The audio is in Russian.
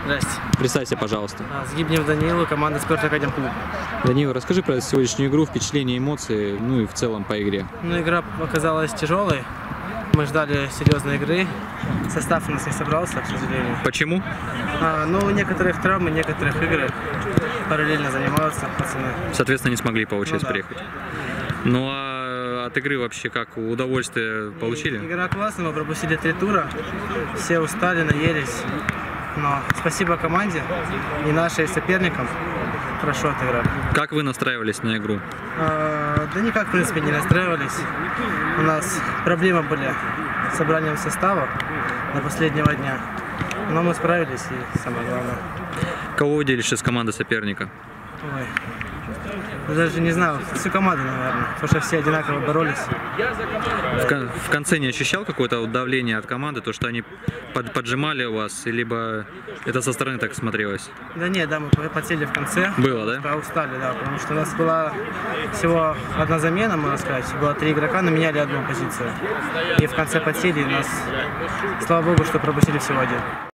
Здрасте. Представься, пожалуйста. Сгибнев Даниил, команда «Спорт-Академ-клуб». Даниил, расскажи про сегодняшнюю игру, впечатления, эмоции, ну и в целом по игре. Ну, игра оказалась тяжелой. Мы ждали серьезной игры. Состав у нас не собрался, к сожалению. Почему? Ну, у некоторых травмы, некоторых игр параллельно занимаются пацаны. Соответственно, не смогли по очереди Ну, да. приехать. Ну а от игры вообще как? Удовольствие получили? Игра классная, мы пропустили 3 тура. Все устали, наелись. Но спасибо команде и нашим соперникам. Хорошо отыграли. Как вы настраивались на игру? Да никак, в принципе, не настраивались. У нас проблемы были с собранием состава до последнего дня. Но мы справились, и самое главное. Кого выделишь из команды соперника? Ой. Даже не знаю, всю команду, наверное, потому что все одинаково боролись. В конце не ощущал какое-то вот давление от команды, то, что они поджимали вас, либо это со стороны так смотрелось? Да нет, да, мы потели в конце. Было, да? Устали, да, потому что у нас была всего одна замена, можно сказать. Было 3 игрока, но меняли одну позицию. И в конце потели, и нас, слава богу, что пропустили всего один.